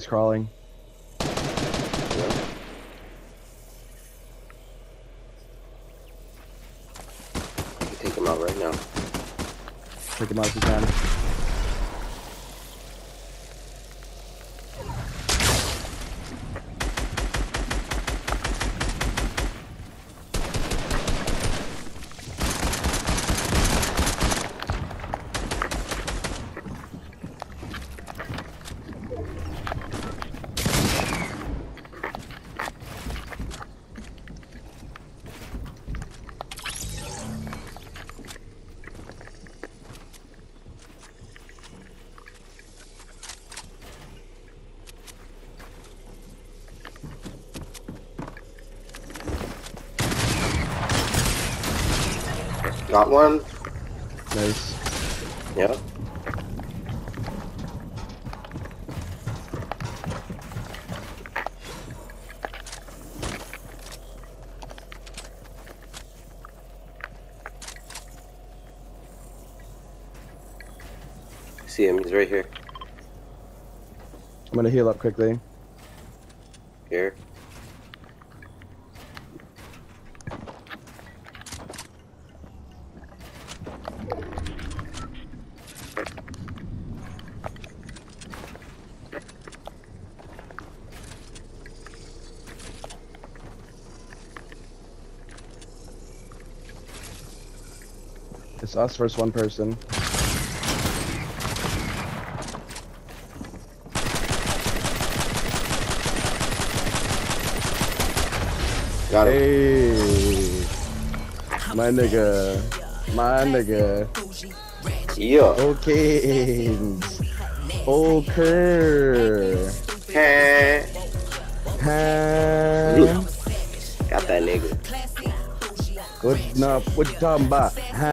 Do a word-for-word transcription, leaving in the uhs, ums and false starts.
He's crawling. Take him out right now. Take him out if you can. Got one. Nice. Yep. See him, he's right here. I'm gonna heal up quickly. Here. It's us versus one person. Got him. Hey, my nigga, my nigga. Yeah. Okay, okay. Hey. Huh? Got that nigga. What? No, what you talking about? Huh?